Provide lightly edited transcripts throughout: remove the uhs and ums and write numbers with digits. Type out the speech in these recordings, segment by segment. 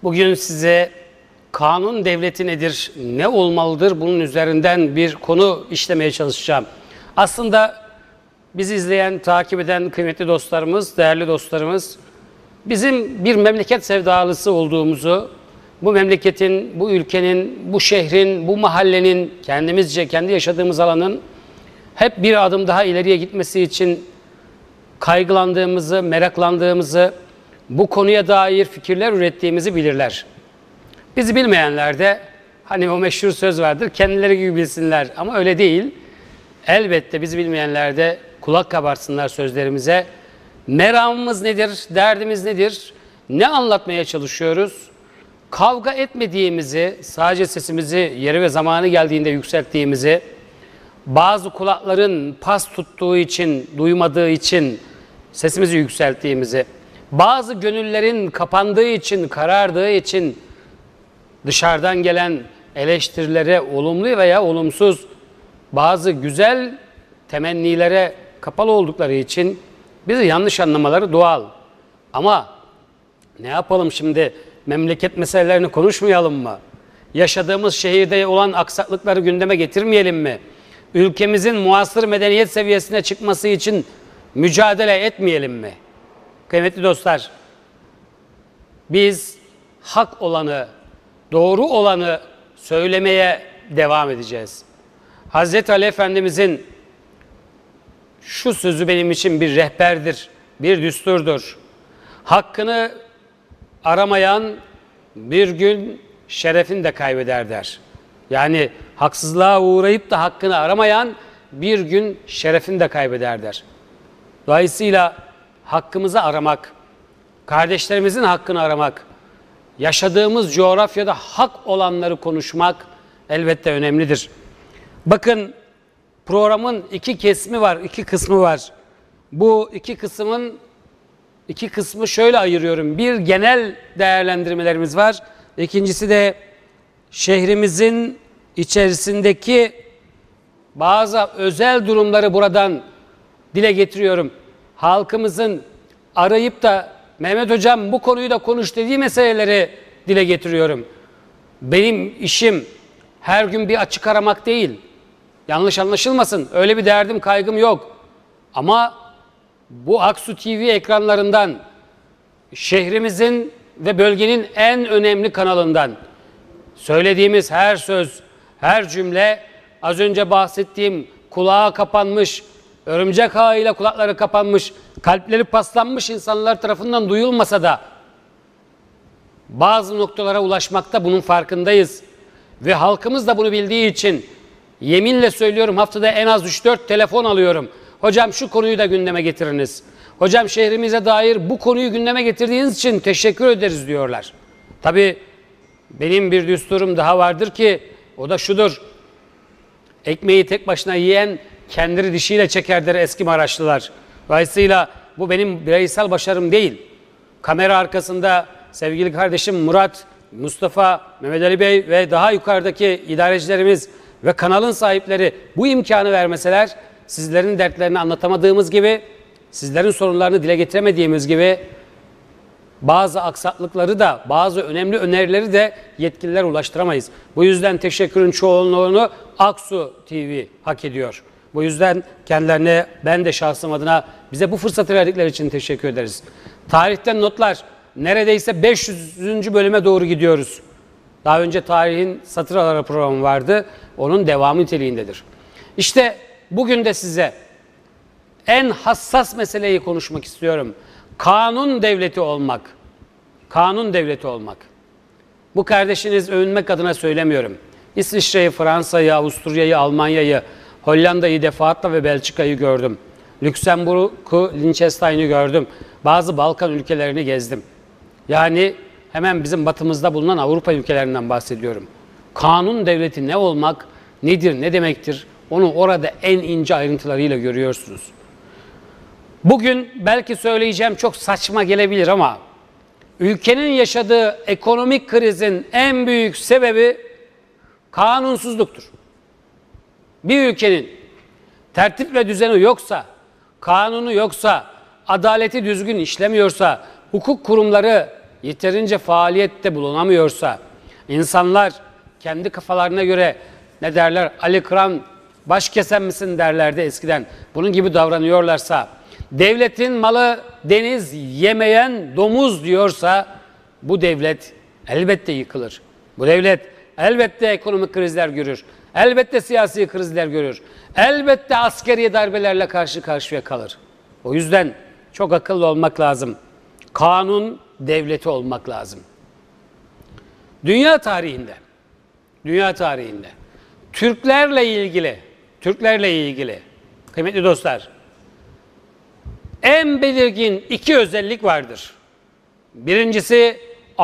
Bugün size kanun devleti nedir, ne olmalıdır bunun üzerinden bir konu işlemeye çalışacağım. Aslında bizi izleyen, takip eden kıymetli dostlarımız, değerli dostlarımız, bizim bir memleket sevdalısı olduğumuzu, bu memleketin, bu ülkenin, bu şehrin, bu mahallenin, kendimizce, kendi yaşadığımız alanın hep bir adım daha ileriye gitmesi için kaygılandığımızı, meraklandığımızı, bu konuya dair fikirler ürettiğimizi bilirler. Bizi bilmeyenler de hani o meşhur söz vardır, kendileri gibi bilsinler ama öyle değil. Elbette bizi bilmeyenler de kulak kabarsınlar sözlerimize. Meramımız nedir, derdimiz nedir, ne anlatmaya çalışıyoruz? Kavga etmediğimizi, sadece sesimizi yeri ve zamanı geldiğinde yükselttiğimizi, bazı kulakların pas tuttuğu için, duymadığı için sesimizi yükselttiğimizi, bazı gönüllerin kapandığı için, karardığı için dışarıdan gelen eleştirilere olumlu veya olumsuz, bazı güzel temennilere kapalı oldukları için bizi yanlış anlamaları doğal. Ama ne yapalım şimdi, memleket meselelerini konuşmayalım mı? Yaşadığımız şehirde olan aksaklıkları gündeme getirmeyelim mi? Ülkemizin muasır medeniyet seviyesine çıkması için mücadele etmeyelim mi? Kıymetli dostlar, biz hak olanı, doğru olanı söylemeye devam edeceğiz. Hazreti Ali Efendimizin şu sözü benim için bir rehberdir, bir düsturdur. Hakkını aramayan bir gün şerefini de kaybeder der. Yani haksızlığa uğrayıp da hakkını aramayan bir gün şerefini de kaybeder der. Dolayısıyla hakkımızı aramak, kardeşlerimizin hakkını aramak, yaşadığımız coğrafyada hak olanları konuşmak elbette önemlidir. Bakın, programın iki kısmı var. Bu iki kısmı şöyle ayırıyorum. Bir, genel değerlendirmelerimiz var. İkincisi de şehrimizin içerisindeki bazı özel durumları buradan dile getiriyorum. Halkımızın arayıp da Mehmet Hocam bu konuyu da konuş dediği meseleleri dile getiriyorum. Benim işim her gün bir açık aramak değil. Yanlış anlaşılmasın. Öyle bir derdim, kaygım yok. Ama bu Aksu TV ekranlarından, şehrimizin ve bölgenin en önemli kanalından söylediğimiz her söz, her cümle, az önce bahsettiğim kulağa kapanmış, örümcek ağıyla kulakları kapanmış, kalpleri paslanmış insanlar tarafından duyulmasa da bazı noktalara ulaşmakta bunun farkındayız. Ve halkımız da bunu bildiği için yeminle söylüyorum, haftada en az 3-4 telefon alıyorum. Hocam şu konuyu da gündeme getiriniz. Hocam şehrimize dair bu konuyu gündeme getirdiğiniz için teşekkür ederiz diyorlar. Tabii benim bir düsturum daha vardır ki o da şudur. Ekmeği tek başına yiyen kendini dişiyle çeker der eski Maraşlılar. Dolayısıyla bu benim bireysel başarım değil. Kamera arkasında sevgili kardeşim Murat, Mustafa, Mehmet Ali Bey ve daha yukarıdaki idarecilerimiz ve kanalın sahipleri bu imkanı vermeseler, sizlerin dertlerini anlatamadığımız gibi, sizlerin sorunlarını dile getiremediğimiz gibi bazı aksaklıkları da, bazı önemli önerileri de yetkililer ulaştıramayız. Bu yüzden teşekkürün çoğunluğunu Aksu TV hak ediyor. Bu yüzden kendilerine, ben de şahsım adına bize bu fırsatı verdikleri için teşekkür ederiz. Tarihten notlar, neredeyse 500. bölüme doğru gidiyoruz. Daha önce tarihin satır araları programı vardı. Onun devamı niteliğindedir. İşte bugün de size en hassas meseleyi konuşmak istiyorum. Kanun devleti olmak. Kanun devleti olmak. Bu kardeşiniz övünmek adına söylemiyorum. İsviçre'yi, Fransa'yı, Avusturya'yı, Almanya'yı, Hollanda'yı defaatle ve Belçika'yı gördüm. Lüksemburg'u, Liechtenstein'i gördüm. Bazı Balkan ülkelerini gezdim. Yani hemen bizim batımızda bulunan Avrupa ülkelerinden bahsediyorum. Kanun devleti ne olmak, nedir, ne demektir? Onu orada en ince ayrıntılarıyla görüyorsunuz. Bugün belki söyleyeceğim çok saçma gelebilir ama ülkenin yaşadığı ekonomik krizin en büyük sebebi kanunsuzluktur. Bir ülkenin tertip ve düzeni yoksa, kanunu yoksa, adaleti düzgün işlemiyorsa, hukuk kurumları yeterince faaliyette bulunamıyorsa, insanlar kendi kafalarına göre ne derler, Ali Kıran baş kesen misin derlerdi eskiden, bunun gibi davranıyorlarsa, devletin malı deniz yemeyen domuz diyorsa, bu devlet elbette yıkılır. Bu devlet elbette ekonomik krizler görür. Elbette siyasi krizler görür. Elbette askeri darbelerle karşı karşıya kalır. O yüzden çok akıllı olmak lazım. Kanun devleti olmak lazım. Dünya tarihinde Türklerle ilgili kıymetli dostlar, en belirgin iki özellik vardır. Birincisi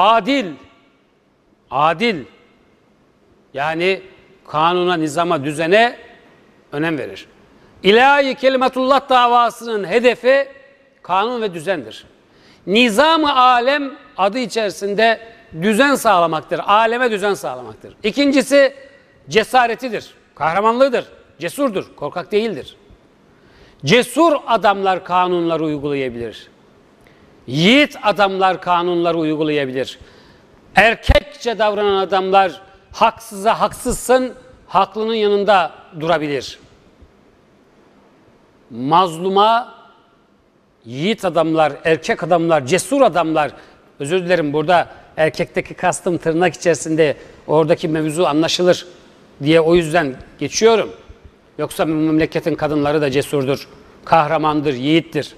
adil. Yani kanuna, nizama, düzene önem verir. İlahi kelimetullah davasının hedefi kanun ve düzendir. Nizam-ı alem adı içerisinde düzen sağlamaktır. Aleme düzen sağlamaktır. İkincisi cesaretidir, kahramanlığıdır, cesurdur, korkak değildir. Cesur adamlar kanunları uygulayabilir. Yiğit adamlar kanunları uygulayabilir. Erkekçe davranan adamlar haksıza haksızsın, haklının yanında durabilir. Mazluma yiğit adamlar, erkek adamlar, cesur adamlar, özür dilerim burada erkekteki kastım tırnak içerisinde, oradaki mevzu anlaşılır diye o yüzden geçiyorum. Yoksa memleketin kadınları da cesurdur, kahramandır, yiğittir.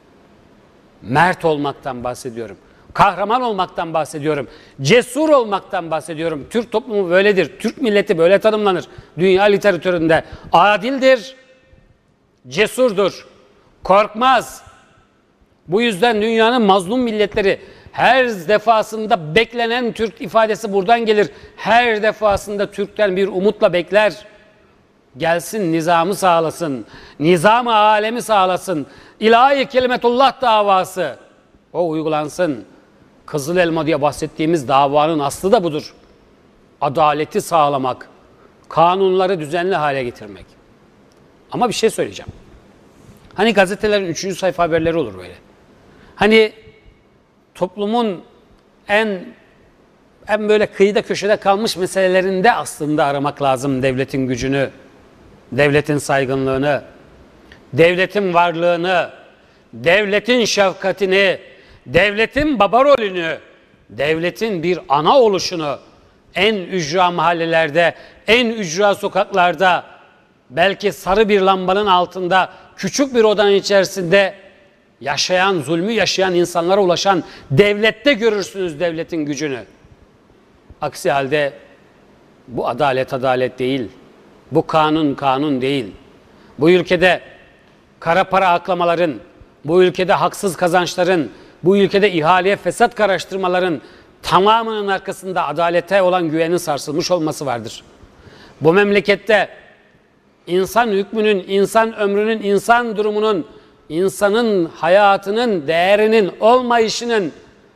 Mert olmaktan bahsediyorum. Kahraman olmaktan bahsediyorum. Cesur olmaktan bahsediyorum. Türk toplumu böyledir. Türk milleti böyle tanımlanır. Dünya literatüründe adildir, cesurdur, korkmaz. Bu yüzden dünyanın mazlum milletleri her defasında beklenen Türk ifadesi buradan gelir. Her defasında Türk'ten bir umutla bekler. Gelsin nizamı sağlasın, nizam-ı alemi sağlasın, ilahi kelimetullah davası o uygulansın. Kızıl elma diye bahsettiğimiz davanın aslı da budur. Adaleti sağlamak, kanunları düzenli hale getirmek. Ama bir şey söyleyeceğim. Hani gazetelerin 3. sayfa haberleri olur böyle. Hani toplumun en böyle kıyıda köşede kalmış meselelerinde aslında aramak lazım devletin gücünü, devletin saygınlığını, devletin varlığını, devletin şefkatini, devletin baba rolünü, devletin bir ana oluşunu, en ücra mahallelerde, en ücra sokaklarda, belki sarı bir lambanın altında, küçük bir odanın içerisinde yaşayan, zulmü yaşayan insanlara ulaşan devlette görürsünüz devletin gücünü. Aksi halde bu adalet değil, bu kanun değil. Bu ülkede kara para aklamaların, bu ülkede haksız kazançların, bu ülkede ihaleye fesat karıştırmaların tamamının arkasında adalete olan güvenin sarsılmış olması vardır. Bu memlekette insan hükmünün, insan ömrünün, insan durumunun, insanın hayatının değerinin olmayışının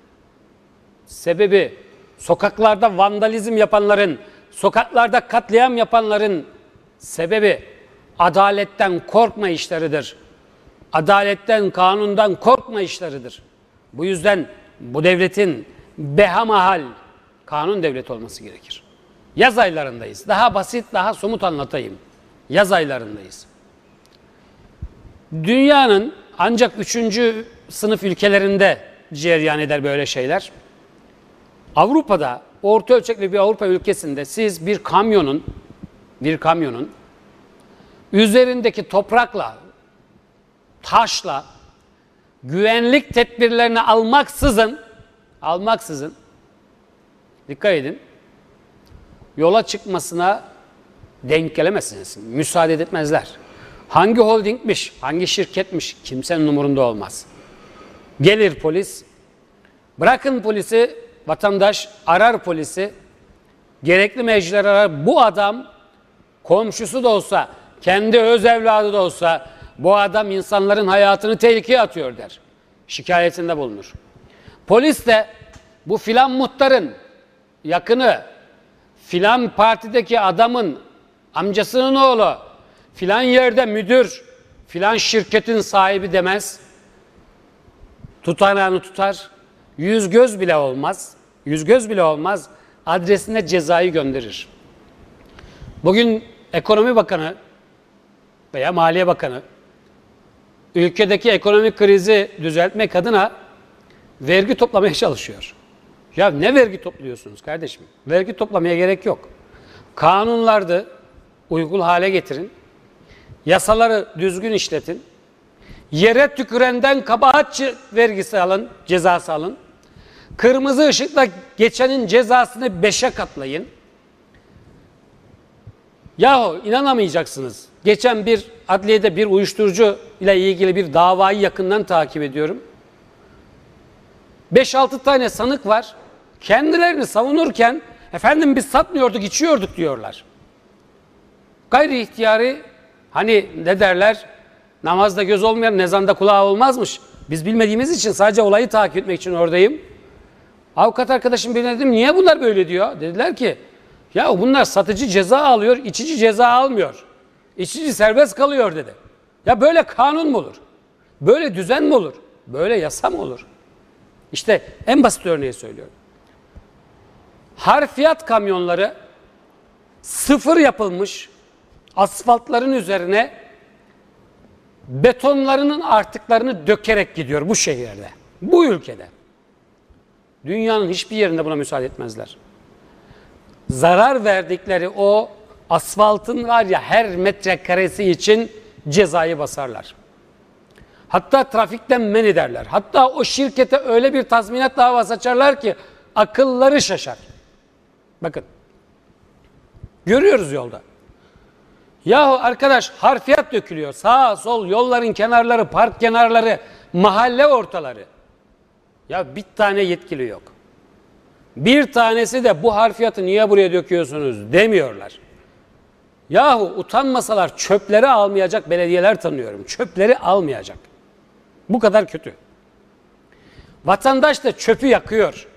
sebebi sokaklarda vandalizm yapanların, sokaklarda katliam yapanların sebebi adaletten korkma işleridir. Adaletten, kanundan korkma işleridir. Bu yüzden bu devletin behamahal kanun devleti olması gerekir. Yaz aylarındayız. Daha basit, daha somut anlatayım. Yaz aylarındayız. Dünyanın ancak 3. sınıf ülkelerinde cereyan eder böyle şeyler. Avrupa'da, orta ölçekli bir Avrupa ülkesinde siz bir kamyonun üzerindeki toprakla, taşla, güvenlik tedbirlerini almaksızın, dikkat edin, yola çıkmasına denk gelemezsiniz. Müsaade etmezler. Hangi holdingmiş, hangi şirketmiş kimsenin umurunda olmaz. Gelir polis, bırakın polisi, vatandaş arar polisi, gerekli meclisler arar. Bu adam komşusu da olsa, kendi öz evladı da olsa bu adam insanların hayatını tehlikeye atıyor der. Şikayetinde bulunur. Polis de bu filan muhtarın yakını, filan partideki adamın amcasının oğlu, filan yerde müdür, filan şirketin sahibi demez. Tutanağını tutar, yüz göz bile olmaz, yüz göz bile olmaz, adresine cezayı gönderir. Bugün Ekonomi Bakanı veya Maliye Bakanı ülkedeki ekonomik krizi düzeltmek adına vergi toplamaya çalışıyor. Ya ne vergi topluyorsunuz kardeşim? Vergi toplamaya gerek yok. Kanunlarda uygul hale getirin. Yasaları düzgün işletin. Yere tükürenden kabahat vergisi alın, cezası alın. Kırmızı ışıkla geçenin cezasını 5'e katlayın. Yahu inanamayacaksınız. Geçen bir adliyede bir uyuşturucu ile ilgili bir davayı yakından takip ediyorum. 5-6 tane sanık var. Kendilerini savunurken efendim biz satmıyorduk, içiyorduk diyorlar. Gayri ihtiyari, hani ne derler, namazda göz olmayan nezanda kulağı olmazmış. Biz bilmediğimiz için sadece olayı takip etmek için oradayım. Avukat arkadaşım birine dedim, niye bunlar böyle diyor? Dediler ki ya bunlar satıcı ceza alıyor, içici ceza almıyor. İçici serbest kalıyor dedi. Ya böyle kanun mu olur? Böyle düzen mi olur? Böyle yasa mı olur? İşte en basit örneği söylüyorum. Harfiyat kamyonları sıfır yapılmış asfaltların üzerine betonlarının artıklarını dökerek gidiyor bu şehirde, bu ülkede. Dünyanın hiçbir yerinde buna müsaade etmezler. Zarar verdikleri o asfaltın var ya her metrekaresi için cezayı basarlar. Hatta trafikten men ederler. Hatta o şirkete öyle bir tazminat davası açarlar ki akılları şaşar. Bakın. Görüyoruz yolda. Yahu arkadaş harfiyat dökülüyor. Sağ sol yolların kenarları, park kenarları, mahalle ortaları. Ya bir tane yetkili yok. Bir tanesi de bu harfiyatı niye buraya döküyorsunuz demiyorlar. Yahu utanmasalar çöpleri almayacak belediyeler tanıyorum. Çöpleri almayacak. Bu kadar kötü. Vatandaş da çöpü yakıyor.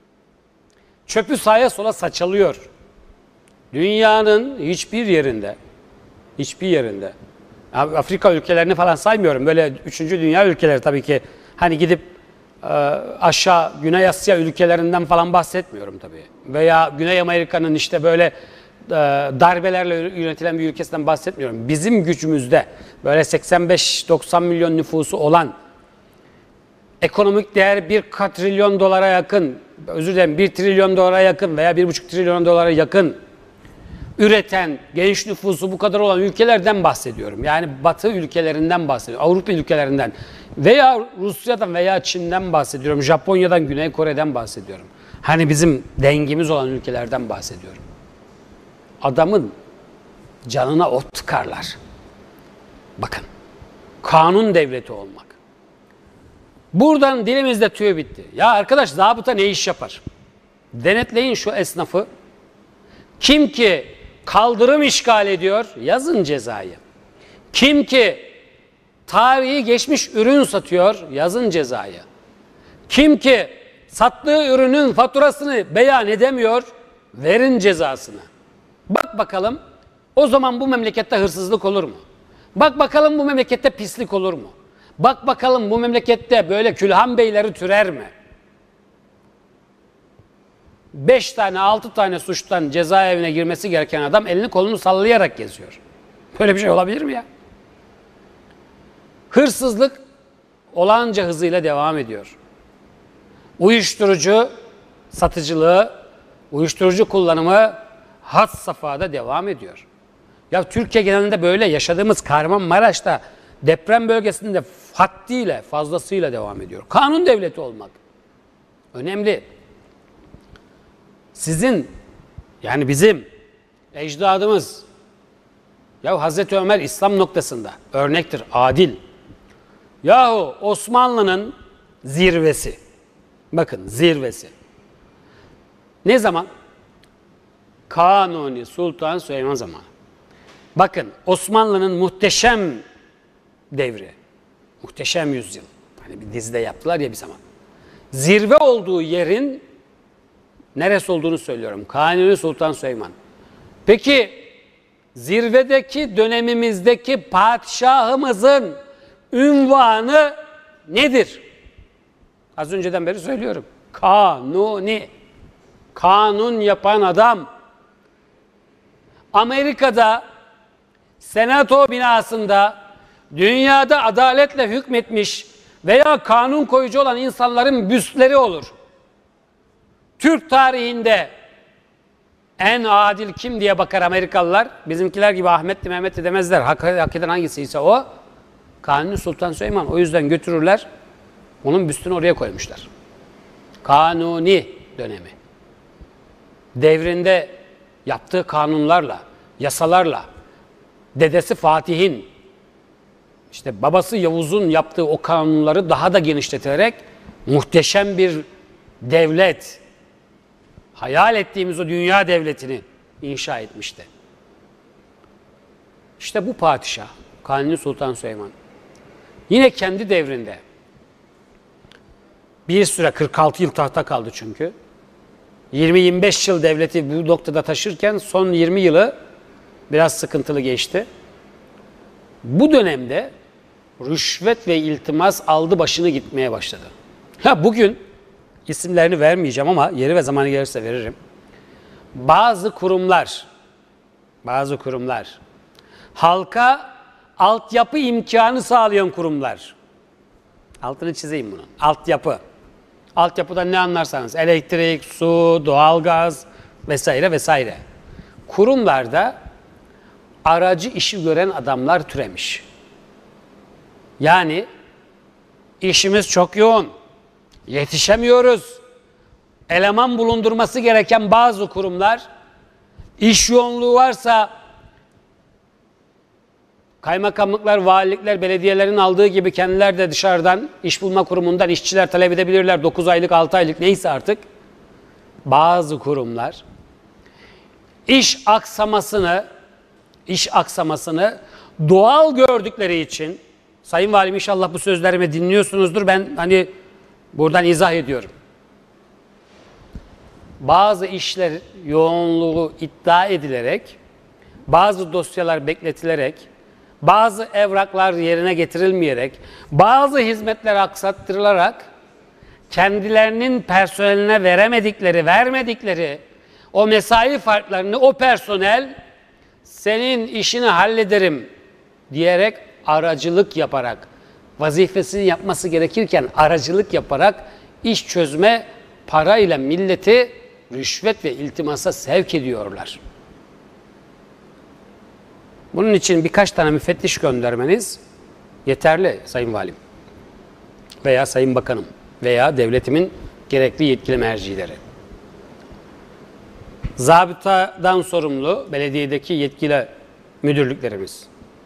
Çöpü sağa sola saçalıyor. Dünyanın hiçbir yerinde, Afrika ülkelerini falan saymıyorum. Böyle 3. dünya ülkeleri tabii ki, hani gidip aşağı Güney Asya ülkelerinden falan bahsetmiyorum tabii. Veya Güney Amerika'nın işte böyle darbelerle yönetilen bir ülkesinden bahsetmiyorum. Bizim gücümüzde böyle 85-90 milyon nüfusu olan, ekonomik değer 1 katrilyon dolara yakın, özür dilerim 1 trilyon dolara yakın veya 1,5 trilyon dolara yakın üreten, genç nüfusu bu kadar olan ülkelerden bahsediyorum. Yani Batı ülkelerinden bahsediyorum. Avrupa ülkelerinden veya Rusya'dan veya Çin'den bahsediyorum. Japonya'dan, Güney Kore'den bahsediyorum. Hani bizim dengimiz olan ülkelerden bahsediyorum. Adamın canına ot tıkarlar. Bakın, kanun devleti olmak. Buradan dilimizde tüy bitti. Ya arkadaş zabıta ne iş yapar? Denetleyin şu esnafı. Kim ki kaldırım işgal ediyor, yazın cezayı. Kim ki tarihi geçmiş ürün satıyor, yazın cezayı. Kim ki sattığı ürünün faturasını beyan edemiyor, verin cezasını. Bak bakalım o zaman bu memlekette hırsızlık olur mu? Bak bakalım bu memlekette pislik olur mu? Bak bakalım bu memlekette böyle külhan beyleri türer mi? 5 tane 6 tane suçtan cezaevine girmesi gereken adam elini kolunu sallayarak geziyor. Böyle bir şey olabilir mi ya? Hırsızlık olağanca hızıyla devam ediyor. Uyuşturucu satıcılığı, uyuşturucu kullanımı had safhada devam ediyor. Ya Türkiye genelinde böyle, yaşadığımız Kahramanmaraş'ta deprem bölgesinde haddiyle, fazlasıyla devam ediyor. Kanun devleti olmak önemli. Sizin, yani bizim ecdadımız, ya Hazreti Ömer İslam noktasında örnektir, adil. Yahu Osmanlı'nın zirvesi, bakın zirvesi. Ne zaman? Kanuni Sultan Süleyman zamanı. Bakın Osmanlı'nın muhteşem devri, muhteşem yüzyıl. Hani bir dizide yaptılar ya bir zaman. Zirve olduğu yerin neresi olduğunu söylüyorum. Kanuni Sultan Süleyman. Peki zirvedeki Az önceden beri söylüyorum. Kanuni. Kanun yapan adam. Amerika'da Senato binasında dünyada adaletle hükmetmiş veya kanun koyucu olan insanların büstleri olur. Türk tarihinde en adil kim diye bakar Amerikalılar. Bizimkiler gibi Ahmet'ti Mehmet'ti demezler. Hak eden hangisiyse o. Kanuni Sultan Süleyman. O yüzden götürürler. Onun büstünü oraya koymuşlar. Kanuni dönemi. Devrinde yaptığı kanunlarla, yasalarla, dedesi Fatih'in, işte babası Yavuz'un yaptığı o kanunları daha da genişleterek muhteşem bir devlet, hayal ettiğimiz o dünya devletini inşa etmişti. İşte bu padişah, Kanuni Sultan Süleyman, yine kendi devrinde bir süre 46 yıl tahta kaldı çünkü. 20-25 yıl devleti bu noktada taşırken son 20 yılı biraz sıkıntılı geçti. Bu dönemde rüşvet ve iltimas aldı başını gitmeye başladı. Bugün isimlerini vermeyeceğim ama yeri ve zamanı gelirse veririm. Bazı kurumlar, halka altyapı imkanı sağlayan kurumlar. Altını çizeyim bunun. Altyapı. Altyapıdan ne anlarsanız, elektrik, su, doğalgaz vesaire vesaire. Kurumlarda aracı işi gören adamlar türemiş. Yani işimiz çok yoğun, yetişemiyoruz. Eleman bulundurması gereken bazı kurumlar, iş yoğunluğu varsa kaymakamlıklar, valilikler, belediyelerin aldığı gibi kendiler de dışarıdan iş bulma kurumundan işçiler talep edebilirler. 9 aylık, 6 aylık neyse artık. Bazı kurumlar iş aksamasını doğal gördükleri için, Sayın Valim inşallah bu sözlerimi dinliyorsunuzdur. Ben buradan izah ediyorum. Bazı işler yoğunluğu iddia edilerek, bazı dosyalar bekletilerek, bazı evraklar yerine getirilmeyerek, bazı hizmetler aksattırılarak kendilerinin personeline vermedikleri o mesai farklarını o personel senin işini hallederim diyerek aracılık yaparak, vazifesini yapması gerekirken aracılık yaparak iş çözme parayla milleti rüşvet ve iltimasa sevk ediyorlar. Bunun için birkaç tane müfettiş göndermeniz yeterli Sayın Valim veya Sayın Bakanım veya devletimin gerekli yetkili mercileri. Zabıtadan sorumlu belediyedeki yetkili müdürlüklerimiz.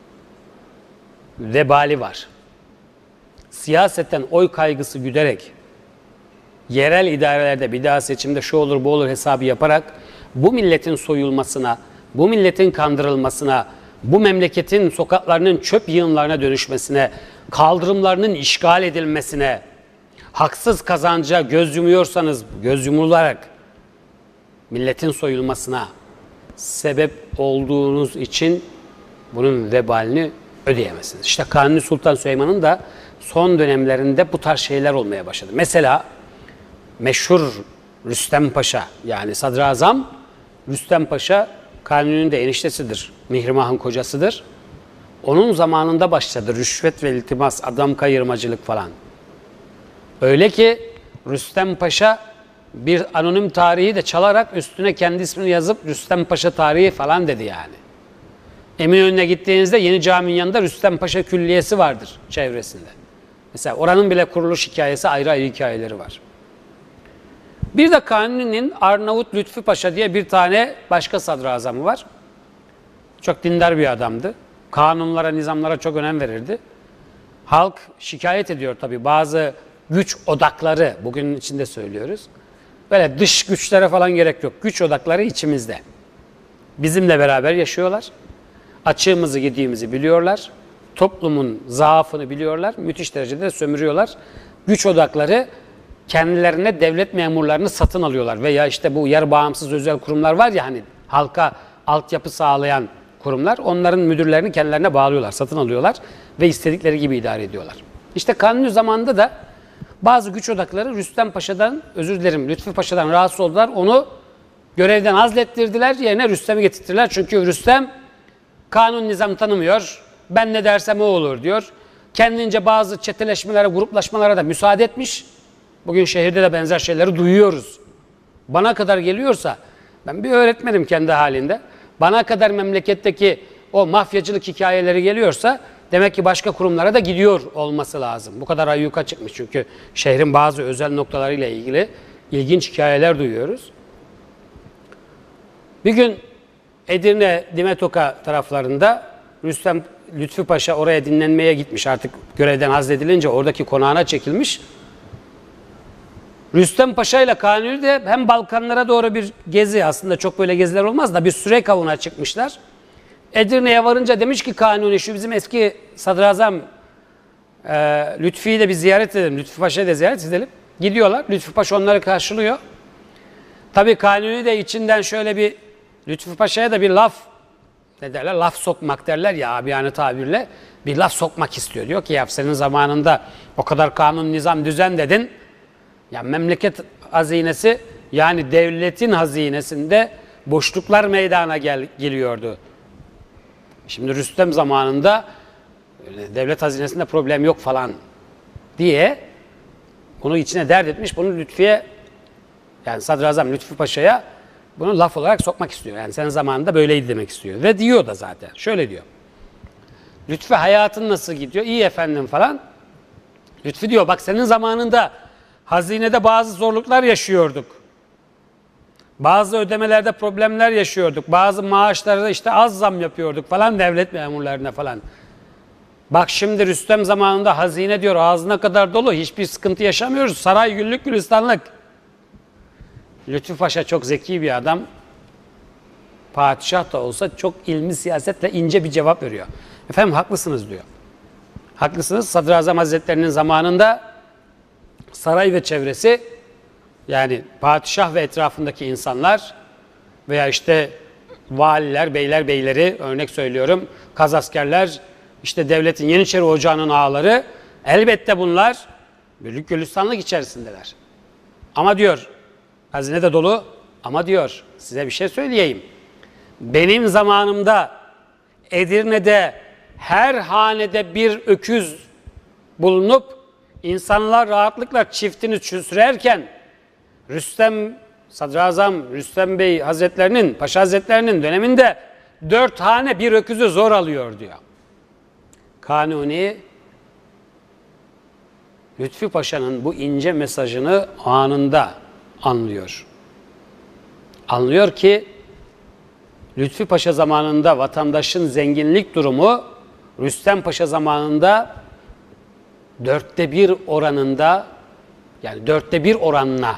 Vebali var. Siyasetten oy kaygısı güderek, yerel idarelerde bir daha seçimde şu olur bu olur hesabı yaparak bu milletin soyulmasına, bu milletin kandırılmasına, bu memleketin sokaklarının çöp yığınlarına dönüşmesine, kaldırımlarının işgal edilmesine, haksız kazanca göz yumuyorsanız göz yumularak milletin soyulmasına sebep olduğunuz için bunun vebalini ödeyemezsiniz. İşte Kanuni Sultan Süleyman'ın da son dönemlerinde bu tarz şeyler olmaya başladı. Mesela meşhur Rüstem Paşa, yani Sadrazam Rüstem Paşa Kanuni'nin de eniştesidir. Mihrimah'ın kocasıdır. Onun zamanında başladı rüşvet ve iltimas, adam kayırmacılık falan. Öyle ki Rüstem Paşa bir anonim tarihi de çalarak üstüne kendi ismini yazıp Rüstem Paşa tarihi falan dedi yani. Eminönü'ne gittiğinizde Yeni Cami'nin yanında Rüstem Paşa Külliyesi vardır çevresinde. Mesela oranın bile kuruluş hikayesi ayrı ayrı hikayeleri var. Bir de Kanuni'nin Arnavut Lütfü Paşa diye bir tane başka sadrazamı var. Çok dindar bir adamdı. Kanunlara, nizamlara çok önem verirdi. Halk şikayet ediyor tabii, bazı güç odakları, bugün içinde söylüyoruz. Böyle dış güçlere falan gerek yok. Güç odakları içimizde. Bizimle beraber yaşıyorlar. Açığımızı, gediğimizi biliyorlar. Toplumun zaafını biliyorlar. Müthiş derecede de sömürüyorlar. Güç odakları kendilerine devlet memurlarını satın alıyorlar. Veya işte bu yarı bağımsız özel kurumlar var ya, hani halka altyapı sağlayan kurumlar, onların müdürlerini kendilerine bağlıyorlar, satın alıyorlar ve istedikleri gibi idare ediyorlar. İşte Kanuni zamanında da Bazı güç odakları Rüstem Paşa'dan, özür dilerim Lütfü Paşa'dan rahatsız oldular. Onu görevden azlettirdiler, yerine Rüstem'i getirttiler. Çünkü Rüstem kanun nizam tanımıyor, ben ne dersem o olur diyor. Kendince bazı çeteleşmelere, gruplaşmalara da müsaade etmiş. Bugün şehirde de benzer şeyleri duyuyoruz. Bana kadar geliyorsa, ben bir öğretmenim kendi halinde, bana kadar memleketteki o mafyacılık hikayeleri geliyorsa, demek ki başka kurumlara da gidiyor olması lazım. Bu kadar ayyuka çıkmış çünkü şehrin bazı özel noktalarıyla ilgili ilginç hikayeler duyuyoruz. Bir gün Edirne, Dimetoka taraflarında Lütfü Paşa oraya dinlenmeye gitmiş. Artık görevden azledilince oradaki konağına çekilmiş. Rüstem Paşa ile Kanuni de hem Balkanlara doğru bir gezi, aslında çok böyle geziler olmaz da bir Sürek avına çıkmışlar. Edirne'ye varınca demiş ki Kanuni, şu bizim eski sadrazam Lütfü'yü de bir ziyaret edelim. Lütfü Paşa'yı da ziyaret edelim. Gidiyorlar. Lütfü Paşa onları karşılıyor. Tabii Kanuni de içinden şöyle bir Lütfü Paşa'ya da bir laf, ne derler, laf sokmak derler ya abi, yani tabirle bir laf sokmak istiyor. Diyor ki ya senin zamanında o kadar kanun, nizam, düzen dedin. Ya memleket hazinesi, yani devletin hazinesinde boşluklar meydana geliyordu. Şimdi Rüstem zamanında devlet hazinesinde problem yok falan diye bunu içine dert etmiş. Bunu Lütfü'ye, yani Sadrazam Lütfü Paşa'ya bunu laf olarak sokmak istiyor. Yani senin zamanında böyleydi demek istiyor. Ve diyor da zaten. Şöyle diyor. Lütfü hayatın nasıl gidiyor? İyi efendim falan. Lütfü diyor bak senin zamanında hazinede bazı zorluklar yaşıyorduk. Bazı ödemelerde problemler yaşıyorduk. Bazı maaşlarda işte az zam yapıyorduk falan devlet memurlarına falan. Bak şimdi Rüstem zamanında hazine diyor ağzına kadar dolu. Hiçbir sıkıntı yaşamıyoruz. Saray güllük gülistanlık. Lütfü Paşa çok zeki bir adam. Padişah da olsa çok ilmi siyasetle ince bir cevap veriyor. Efendim haklısınız diyor. Haklısınız. Sadrazam Hazretlerinin zamanında saray ve çevresi, yani padişah ve etrafındaki insanlar veya işte valiler, beyler beyleri, örnek söylüyorum, kazaskerler, işte devletin Yeniçeri Ocağı'nın ağaları, elbette bunlar güllük gülistanlık içerisindeler. Ama diyor, hazine de dolu, ama diyor size bir şey söyleyeyim. Benim zamanımda Edirne'de her hanede bir öküz bulunup insanlar rahatlıkla çiftini sürerken Sadrazam Rüstem Bey Hazretlerinin, Paşa Hazretlerinin döneminde 4 hane bir öküzü zor alıyor diyor. Kanuni Lütfü Paşa'nın bu ince mesajını anında anlıyor. Anlıyor ki Lütfü Paşa zamanında vatandaşın zenginlik durumu Rüstem Paşa zamanında 1/4 oranında, yani 1/4 oranına,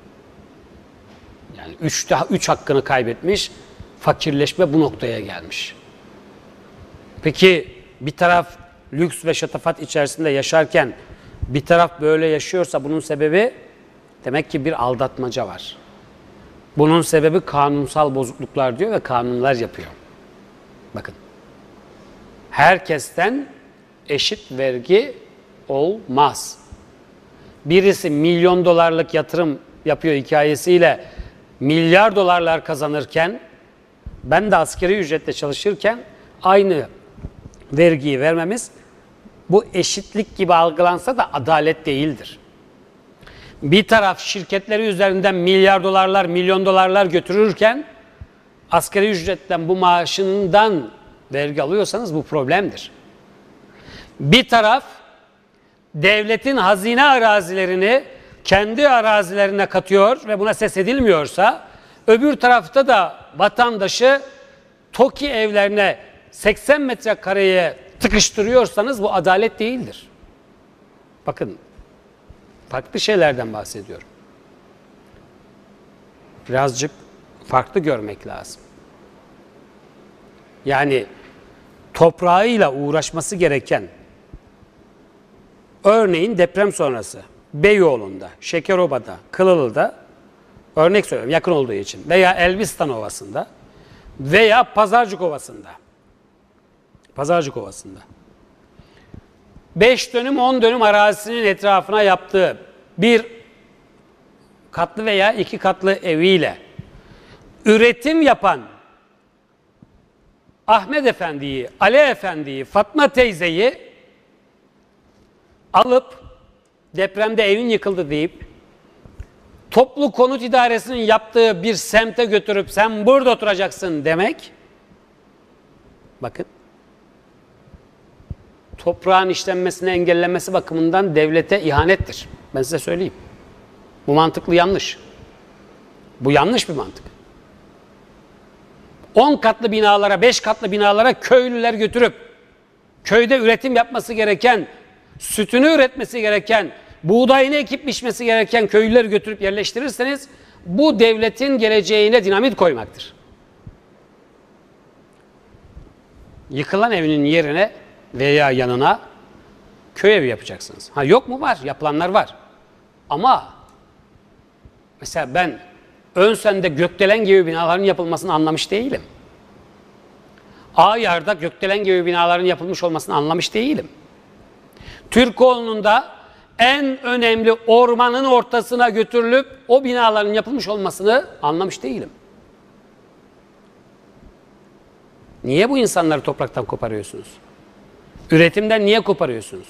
yani 3 hakkını kaybetmiş, fakirleşme bu noktaya gelmiş. Peki bir taraf lüks ve şatafat içerisinde yaşarken bir taraf böyle yaşıyorsa bunun sebebi demek ki bir aldatmaca var. Bunun sebebi kanunsal bozukluklar diyor ve kanunlar yapıyor. Bakın. Herkesten eşit vergi olmaz. Birisi milyon dolarlık yatırım yapıyor hikayesiyle milyar dolarlar kazanırken, ben de asgari ücretle çalışırken aynı vergiyi vermemiz, bu eşitlik gibi algılansa da adalet değildir. Bir taraf şirketleri üzerinden milyar dolarlar, milyon dolarlar götürürken asgari ücretten bu maaşından vergi alıyorsanız bu problemdir. Bir taraf devletin hazine arazilerini kendi arazilerine katıyor ve buna ses edilmiyorsa, öbür tarafta da vatandaşı TOKİ evlerine 80 metrekareye tıkıştırıyorsanız bu adalet değildir. Bakın, farklı şeylerden bahsediyorum. Birazcık farklı görmek lazım. Yani toprağıyla uğraşması gereken, örneğin deprem sonrası Beyoğlu'nda, Şekeroba'da, Kılılı'da, örnek söylüyorum yakın olduğu için, veya Elbistan Ovası'nda veya Pazarcık Ovası'nda. 5 dönüm 10 dönüm arazisinin etrafına yaptığı bir katlı veya 2 katlı eviyle üretim yapan Ahmet Efendi'yi, Ali Efendi'yi, Fatma teyzeyi alıp depremde evin yıkıldı deyip toplu konut idaresinin yaptığı bir semte götürüp sen burada oturacaksın demek, bakın, toprağın işlenmesini engellemesi bakımından devlete ihanettir. Ben size söyleyeyim. Bu mantıklı yanlış. Bu yanlış bir mantık. 10 katlı binalara, 5 katlı binalara köylüler götürüp köyde üretim yapması gereken, sütünü üretmesi gereken, buğdayını ekip biçmesi gereken köylüleri götürüp yerleştirirseniz bu devletin geleceğine dinamit koymaktır. Yıkılan evinin yerine veya yanına köy evi yapacaksınız. Ha, yok mu? Var. Yapılanlar var. Ama mesela ben Önsen'de gökdelen gibi binaların yapılmasını anlamış değilim. Ağyar'da gökdelen gibi binaların yapılmış olmasını anlamış değilim. Türkoğlu'nun da en önemli ormanın ortasına götürülüp o binaların yapılmış olmasını anlamış değilim. Niye bu insanları topraktan koparıyorsunuz? Üretimden niye koparıyorsunuz?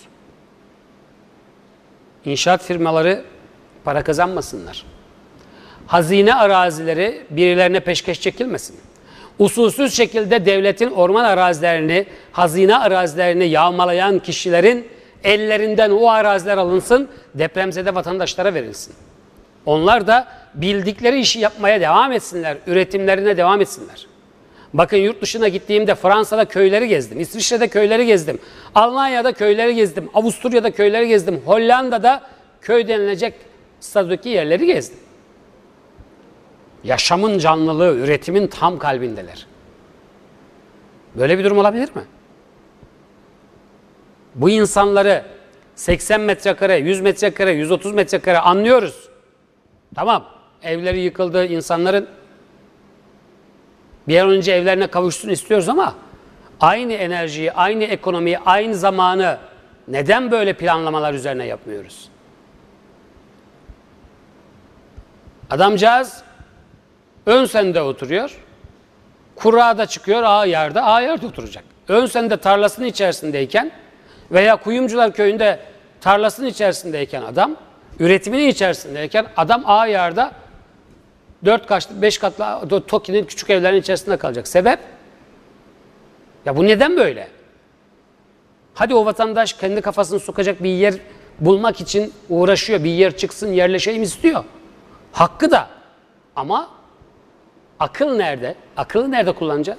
İnşaat firmaları para kazanmasınlar. Hazine arazileri birilerine peşkeş çekilmesin. Usulsüz şekilde devletin orman arazilerini, hazine arazilerini yağmalayan kişilerin ellerinden o araziler alınsın, depremzede vatandaşlara verilsin. Onlar da bildikleri işi yapmaya devam etsinler, üretimlerine devam etsinler. Bakın, yurt dışına gittiğimde Fransa'da köyleri gezdim, İsviçre'de köyleri gezdim, Almanya'da köyleri gezdim, Avusturya'da köyleri gezdim, Hollanda'da köy denilecek statüdeki yerleri gezdim. Yaşamın canlılığı, üretimin tam kalbindeler. Böyle bir durum olabilir mi? Bu insanları 80 metrekare, 100 metrekare, 130 metrekare anlıyoruz. Tamam, evleri yıkıldı, insanların bir an önce evlerine kavuşsun istiyoruz ama aynı enerjiyi, aynı ekonomiyi, aynı zamanı neden böyle planlamalar üzerine yapmıyoruz? Adamcağız Önsen'de oturuyor, Kura'da çıkıyor, Ağyar'da oturacak. Önsen'de tarlasının içerisindeyken veya Kuyumcular Köyü'nde tarlasının içerisindeyken adam, üretiminin içerisindeyken adam Ağyar'da 4 katlı, 5 katlı TOKİ'nin küçük evlerin içerisinde kalacak. Sebep? Ya bu neden böyle? Hadi o vatandaş kendi kafasını sokacak bir yer bulmak için uğraşıyor. Bir yer çıksın, yerleşeyim istiyor. Hakkı da. Ama akıl nerede? Akıllı nerede kullanacağız?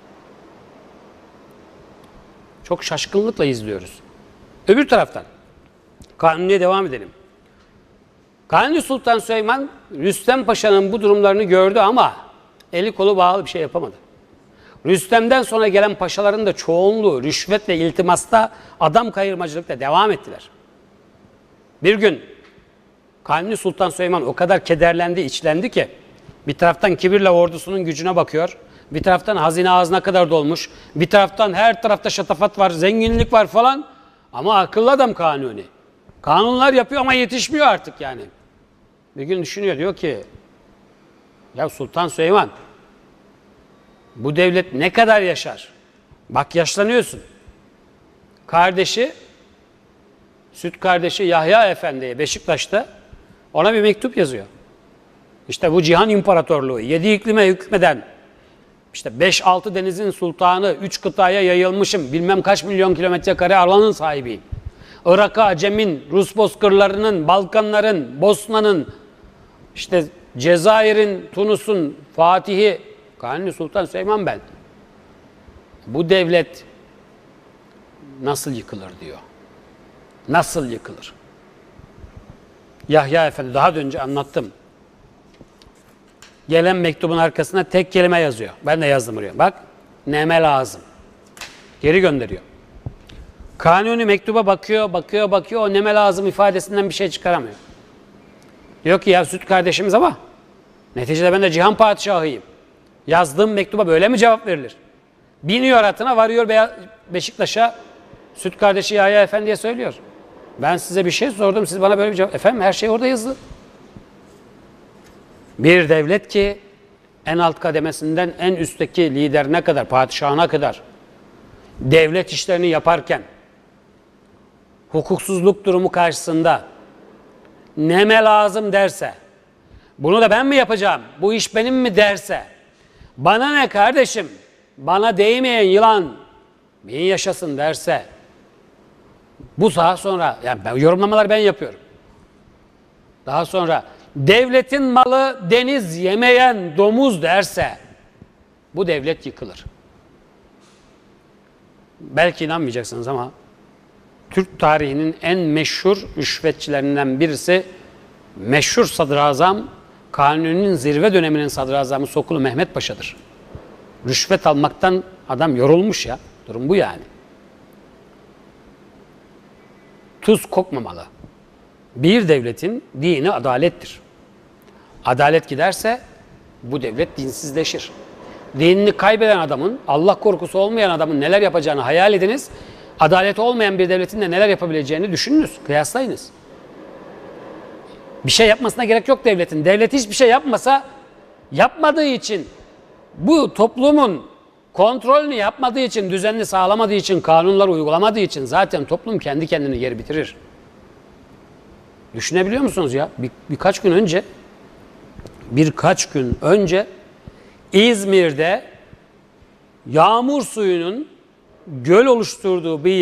Çok şaşkınlıkla izliyoruz. Öbür taraftan Kanuni'ye devam edelim. Kanuni Sultan Süleyman Rüstem Paşa'nın bu durumlarını gördü ama eli kolu bağlı bir şey yapamadı. Rüstem'den sonra gelen paşaların da çoğunluğu rüşvetle, iltimasta, adam kayırmacılıkla devam ettiler. Bir gün Kanuni Sultan Süleyman o kadar kederlendi, içlendi ki bir taraftan kibirle ordusunun gücüne bakıyor, bir taraftan hazine ağzına kadar dolmuş, bir taraftan her tarafta şatafat var, zenginlik var falan, ama akıllı adam Kanuni. Kanunlar yapıyor ama yetişmiyor artık yani. Bir gün düşünüyor, diyor ki ya Sultan Süleyman, bu devlet ne kadar yaşar? Bak yaşlanıyorsun. Kardeşi, süt kardeşi Yahya Efendi'ye Beşiktaş'ta ona bir mektup yazıyor. İşte bu cihan imparatorluğu, 7 iklime hükmeden, işte 5-6 denizin sultanı, 3 kıtaya yayılmışım, bilmem kaç milyon kilometre kare alanın sahibiyim. Irak'a, Acem'in, Rus bozkırlarının, Balkanların, Bosna'nın, işte Cezayir'in, Tunus'un Fatihi Kanuni Sultan Süleyman ben. Bu devlet nasıl yıkılır diyor. Nasıl yıkılır? Yahya Efendi, daha önce anlattım. Gelen mektubun arkasına tek kelime yazıyor. Ben de yazdım oraya. Bak, neme lazım. Geri gönderiyor. Kanuni mektuba bakıyor. O neme lazım ifadesinden bir şey çıkaramıyor. Diyor ki ya süt kardeşimiz ama neticede ben de cihan padişahıyım. Yazdığım mektuba böyle mi cevap verilir? Biniyor atına, varıyor Beşiktaş'a, süt kardeşi Yahya Efendi'ye söylüyor. Ben size bir şey sordum, siz bana böyle bir cevap. Efendim her şey orada yazılı. Bir devlet ki en alt kademesinden en üstteki liderine kadar, padişahına kadar devlet işlerini yaparken hukuksuzluk durumu karşısında neme lazım derse, bunu da ben mi yapacağım, bu iş benim mi derse, bana ne kardeşim, bana değmeyen yılan bin yaşasın derse, bu daha sonra, yani yorumlamalar ben yapıyorum. Daha sonra devletin malı deniz yemeyen domuz derse, bu devlet yıkılır. Belki inanmayacaksınız ama Türk tarihinin en meşhur rüşvetçilerinden birisi meşhur sadrazam, Kanuni'nin zirve döneminin sadrazamı Sokulu Mehmet Paşa'dır. Rüşvet almaktan adam yorulmuş ya. Durum bu yani. Tuz kokmamalı. Bir devletin dini adalettir. Adalet giderse bu devlet dinsizleşir. Dinini kaybeden adamın, Allah korkusu olmayan adamın neler yapacağını hayal ediniz. Adalet olmayan bir devletin de neler yapabileceğini düşününüz, kıyaslayınız. Bir şey yapmasına gerek yok devletin. Devlet hiçbir şey yapmasa, yapmadığı için, bu toplumun kontrolünü yapmadığı için, düzenini sağlamadığı için, kanunları uygulamadığı için zaten toplum kendi kendini yer bitirir. Düşünebiliyor musunuz ya? Birkaç gün önce İzmir'de yağmur suyunun göl oluşturduğu bir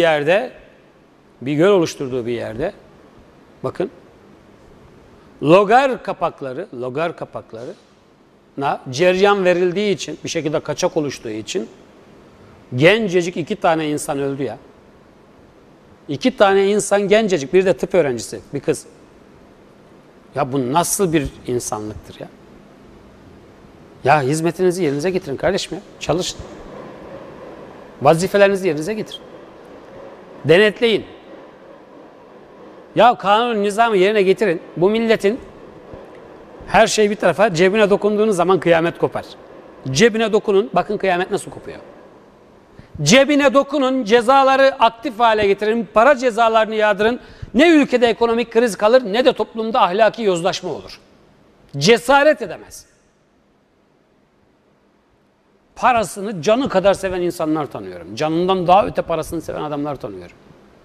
yerde bakın logar kapakları ceryan verildiği için, bir şekilde kaçak oluştuğu için gencecik 2 tane insan öldü ya. 2 tane insan gencecik, bir de tıp öğrencisi, bir kız. Ya bu nasıl bir insanlıktır ya? Ya hizmetinizi yerinize getirin kardeşim ya. Çalışın. Vazifelerinizi yerinize getirin. Denetleyin. Ya kanun nizamı yerine getirin. Bu milletin her şey bir tarafa, cebine dokunduğunuz zaman kıyamet kopar. Cebine dokunun, bakın kıyamet nasıl kopuyor. Cebine dokunun, cezaları aktif hale getirin, para cezalarını yağdırın. Ne ülkede ekonomik kriz kalır, ne de toplumda ahlaki yozlaşma olur. Cesaret edemez. Parasını canı kadar seven insanlar tanıyorum. Canından daha öte parasını seven adamlar tanıyorum.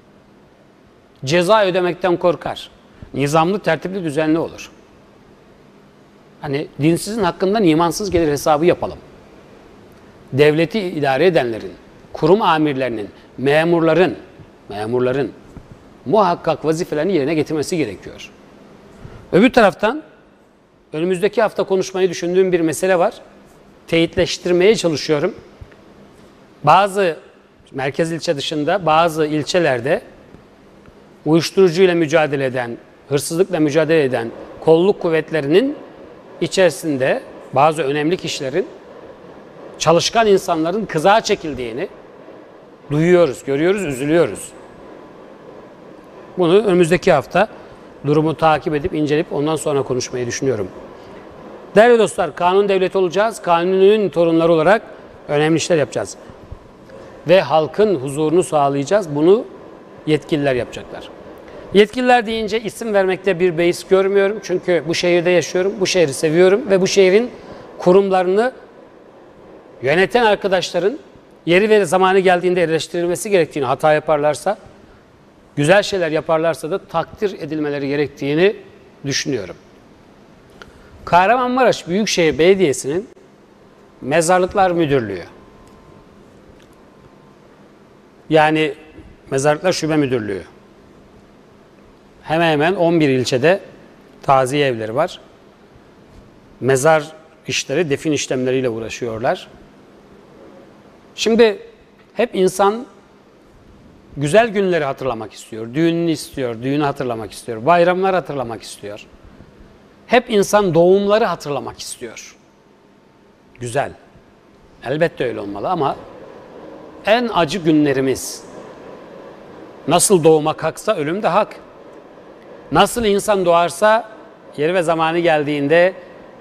Ceza ödemekten korkar. Nizamlı, tertipli, düzenli olur. Hani dinsizin hakkından imansız gelir hesabı yapalım. Devleti idare edenlerin, kurum amirlerinin, memurların muhakkak vazifelerini yerine getirmesi gerekiyor. Öbür taraftan önümüzdeki hafta konuşmayı düşündüğüm bir mesele var. Teyitleştirmeye çalışıyorum. Bazı merkez ilçe dışında bazı ilçelerde uyuşturucuyla mücadele eden, hırsızlıkla mücadele eden kolluk kuvvetlerinin içerisinde bazı önemli kişilerin, çalışkan insanların kızağa çekildiğini duyuyoruz, görüyoruz, üzülüyoruz. Bunu önümüzdeki hafta durumu takip edip, inceleyip ondan sonra konuşmayı düşünüyorum. Değerli dostlar, kanun devleti olacağız. Kanunun torunları olarak önemli işler yapacağız. Ve halkın huzurunu sağlayacağız. Bunu yetkililer yapacaklar. Yetkililer deyince isim vermekte bir beis görmüyorum. Çünkü bu şehirde yaşıyorum, bu şehri seviyorum ve bu şehrin kurumlarını yöneten arkadaşların yeri ve zamanı geldiğinde eleştirilmesi gerektiğini, hata yaparlarsa, güzel şeyler yaparlarsa da takdir edilmeleri gerektiğini düşünüyorum. Kahramanmaraş Büyükşehir Belediyesi'nin Mezarlıklar Müdürlüğü, yani Mezarlıklar Şube Müdürlüğü, hemen hemen 11 ilçede taziye evleri var. Mezar işleri, defin işlemleriyle uğraşıyorlar. Şimdi hep insan güzel günleri hatırlamak istiyor, düğününü istiyor, düğünü hatırlamak istiyor, bayramları hatırlamak istiyor. Hep insan doğumları hatırlamak istiyor. Güzel. Elbette öyle olmalı ama en acı günlerimiz, nasıl doğmak haksa ölüm de hak. Nasıl insan doğarsa yeri ve zamanı geldiğinde,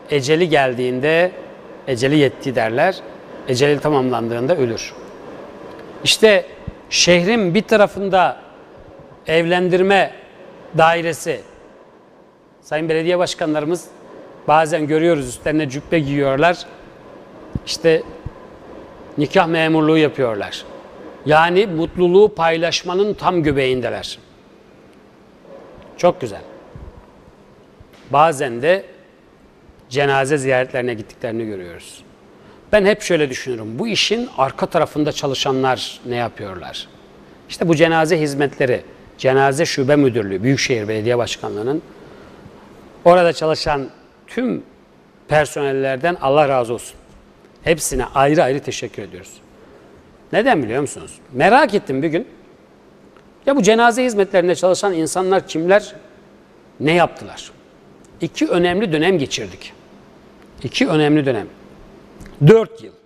eceli yetti derler. Eceli tamamlandığında ölür. İşte şehrin bir tarafında evlendirme dairesi. Sayın belediye başkanlarımız bazen görüyoruz üstlerine cübbe giyiyorlar. İşte nikah memurluğu yapıyorlar. Yani mutluluğu paylaşmanın tam göbeğindeler. Çok güzel. Bazen de cenaze ziyaretlerine gittiklerini görüyoruz. Ben hep şöyle düşünürüm. Bu işin arka tarafında çalışanlar ne yapıyorlar? İşte bu cenaze hizmetleri, cenaze şube müdürlüğü, Büyükşehir Belediye Başkanlığı'nın orada çalışan tüm personellerden Allah razı olsun. Hepsine ayrı ayrı teşekkür ediyoruz. Neden biliyor musunuz? Merak ettim bir gün. Ya bu cenaze hizmetlerinde çalışan insanlar kimler? Ne yaptılar? 2 önemli dönem geçirdik. 2 önemli dönem. 4 yıl.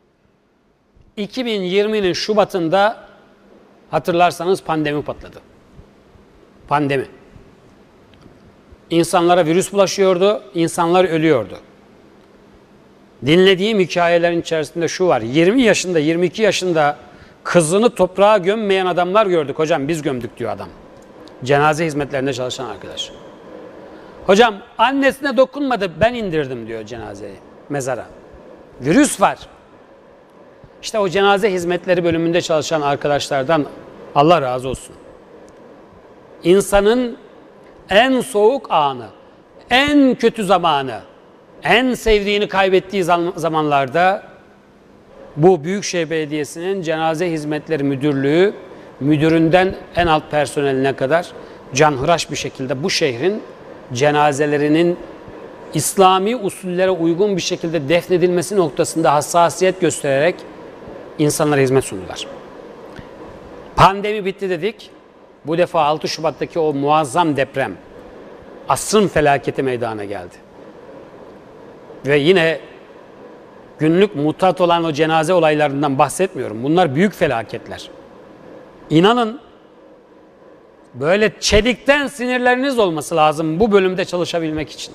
2020'nin Şubat'ında hatırlarsanız pandemi patladı. Pandemi. İnsanlara virüs bulaşıyordu, insanlar ölüyordu. Dinlediğim hikayelerin içerisinde şu var. 20 yaşında, 22 yaşında kızını toprağa gömmeyen adamlar gördük. Hocam biz gömdük diyor adam. Cenaze hizmetlerinde çalışan arkadaş. Hocam annesine dokunmadı, ben indirdim diyor cenazeyi, mezara. Virüs var. İşte o cenaze hizmetleri bölümünde çalışan arkadaşlardan Allah razı olsun. İnsanın en soğuk anı, en kötü zamanı, en sevdiğini kaybettiği zamanlarda bu Büyükşehir Belediyesi'nin Cenaze Hizmetleri Müdürlüğü, müdüründen en alt personeline kadar canhıraş bir şekilde bu şehrin cenazelerinin İslami usullere uygun bir şekilde defnedilmesi noktasında hassasiyet göstererek insanlara hizmet sundular. Pandemi bitti dedik. Bu defa 6 Şubat'taki o muazzam deprem asrın felaketi meydana geldi. Ve yine günlük mutat olan o cenaze olaylarından bahsetmiyorum. Bunlar büyük felaketler. İnanın böyle çelikten sinirleriniz olması lazım bu bölümde çalışabilmek için.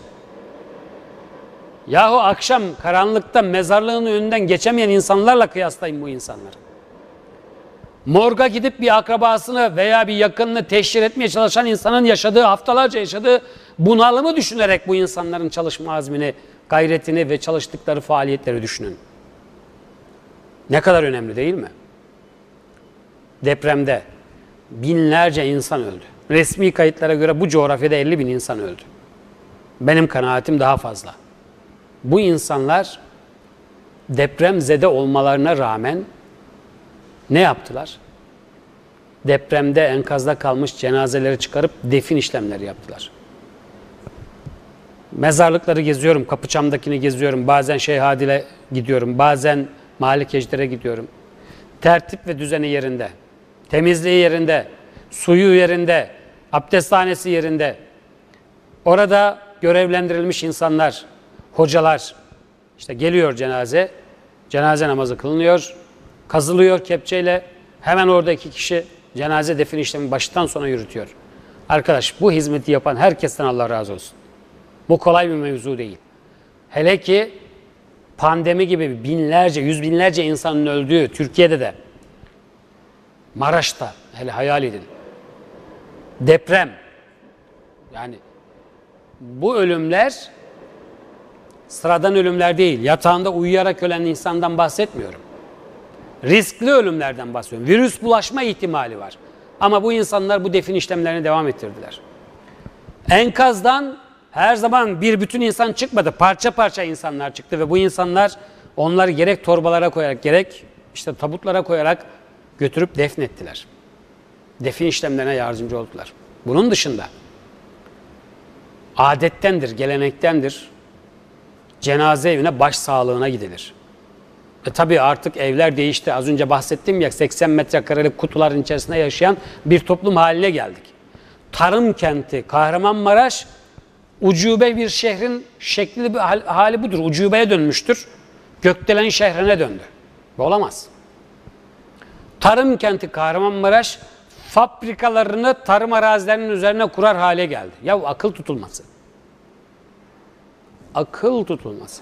Yahu akşam karanlıkta mezarlığın önünden geçemeyen insanlarla kıyaslayın bu insanları. Morga gidip bir akrabasını veya bir yakınını teşhir etmeye çalışan insanın yaşadığı, haftalarca yaşadığı bunalımı düşünerek bu insanların çalışma azmini, gayretini ve çalıştıkları faaliyetleri düşünün. Ne kadar önemli değil mi? Depremde binlerce insan öldü. Resmi kayıtlara göre bu coğrafyada 50 bin insan öldü. Benim kanaatim daha fazla. Bu insanlar depremzede olmalarına rağmen ne yaptılar? Depremde enkazda kalmış cenazeleri çıkarıp defin işlemleri yaptılar. Mezarlıkları geziyorum, Kapıçam'dakini geziyorum, bazen Şeyhadil'e gidiyorum, bazen Malikecder'e gidiyorum. Tertip ve düzeni yerinde, temizliği yerinde, suyu yerinde, abdesthanesi yerinde. Orada görevlendirilmiş insanlar, hocalar, işte geliyor cenaze, cenaze namazı kılınıyor, kazılıyor kepçeyle, hemen oradaki kişi cenaze defin işlemi baştan sona yürütüyor. Arkadaş bu hizmeti yapan herkesten Allah razı olsun. Bu kolay bir mevzu değil. Hele ki pandemi gibi binlerce, yüz binlerce insanın öldüğü Türkiye'de de, Maraş'ta, hele hayal edin. Deprem. Yani bu ölümler sıradan ölümler değil. Yatağında uyuyarak ölen insandan bahsetmiyorum. Riskli ölümlerden bahsediyorum. Virüs bulaşma ihtimali var. Ama bu insanlar bu defin işlemlerini devam ettirdiler. Enkazdan her zaman bir bütün insan çıkmadı. Parça parça insanlar çıktı ve bu insanlar onları gerek torbalara koyarak gerek işte tabutlara koyarak götürüp defnettiler. Defin işlemlerine yardımcı oldular. Bunun dışında adettendir, gelenektendir. Cenaze evine başsağlığına gidilir. Tabii artık evler değişti. Az önce bahsettim ya 80 metrekarelik kutuların içerisinde yaşayan bir toplum haline geldik. Tarım kenti Kahramanmaraş ucube bir şehrin şekli bir hali budur. Ucubeye dönmüştür. Gökdelen şehrine döndü. Olamaz. Tarım kenti Kahramanmaraş fabrikalarını tarım arazilerinin üzerine kurar hale geldi. Ya akıl tutulması. Akıl tutulması.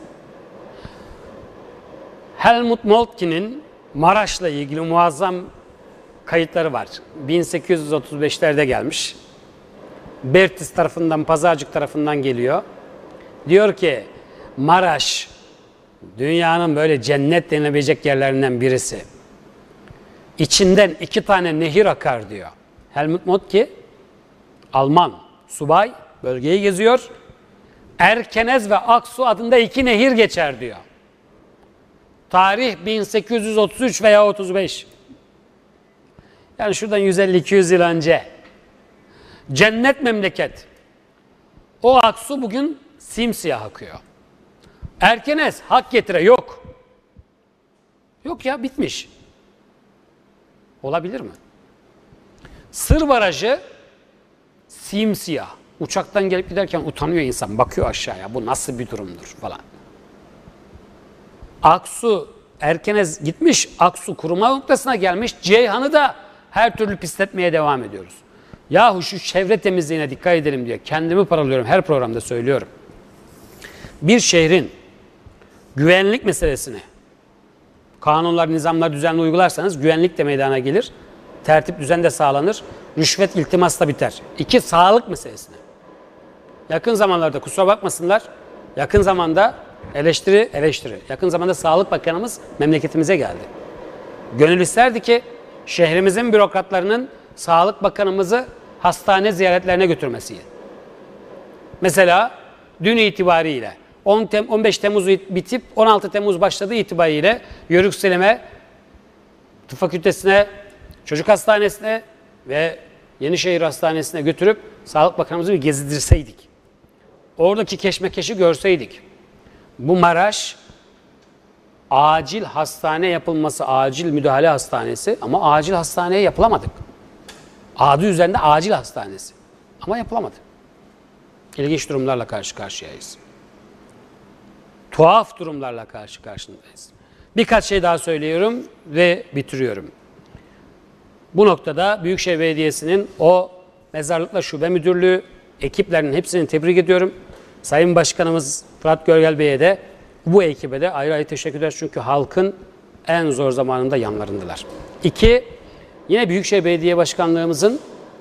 Helmut Moltke'nin Maraş'la ilgili muazzam kayıtları var. 1835'lerde gelmiş. Bertis tarafından, Pazarcık tarafından geliyor. Diyor ki Maraş dünyanın böyle cennet denilebilecek yerlerinden birisi. İçinden 2 tane nehir akar diyor. Helmut Moltke, Alman subay, bölgeyi geziyor. Erkenez ve Aksu adında 2 nehir geçer diyor. Tarih 1833 veya 35. Yani şuradan 150-200 yıl önce. Cennet memleket. O Aksu bugün simsiyah akıyor. Erkenez hak getire yok. Yok ya, bitmiş. Olabilir mi? Sır Barajı simsiyah. Uçaktan gelip giderken utanıyor insan. Bakıyor aşağıya. Bu nasıl bir durumdur falan. Aksu, Erkenez gitmiş. Aksu kuruma noktasına gelmiş. Ceyhan'ı da her türlü pisletmeye devam ediyoruz. Yahu şu çevre temizliğine dikkat edelim diye kendimi paralıyorum. Her programda söylüyorum. Bir şehrin güvenlik meselesini kanunlar, nizamlar düzenli uygularsanız güvenlik de meydana gelir. Tertip, düzen de sağlanır. Rüşvet, iltimas da biter. 2, sağlık meselesine. Yakın zamanlarda kusura bakmasınlar, yakın zamanda eleştiri. Yakın zamanda Sağlık Bakanımız memleketimize geldi. Gönül isterdi ki şehrimizin bürokratlarının Sağlık Bakanımızı hastane ziyaretlerine götürmesi. Mesela dün itibariyle 15 Temmuz bitip 16 Temmuz başladığı itibariyle Yörük Selim'e, Tıp Fakültesine, Çocuk Hastanesi'ne ve Yenişehir Hastanesi'ne götürüp Sağlık Bakanımızı bir gezdirseydik. Oradaki keşmekeşi görseydik. Bu Maraş acil hastane yapılması, acil müdahale hastanesi ama acil hastaneye yapılamadık. Adı üzerinde acil hastanesi ama yapılamadı. İlginç durumlarla karşı karşıyayız. Tuhaf durumlarla karşı karşıyayız. Birkaç şey daha söylüyorum ve bitiriyorum. Bu noktada Büyükşehir Belediyesi'nin o mezarlıkla şube müdürlüğü ekiplerinin hepsini tebrik ediyorum. Sayın Başkanımız Fırat Görgel Bey'e de bu ekibe de ayrı ayrı teşekkür ederiz. Çünkü halkın en zor zamanında yanlarındalar. 2, yine Büyükşehir Belediye Başkanlığımızın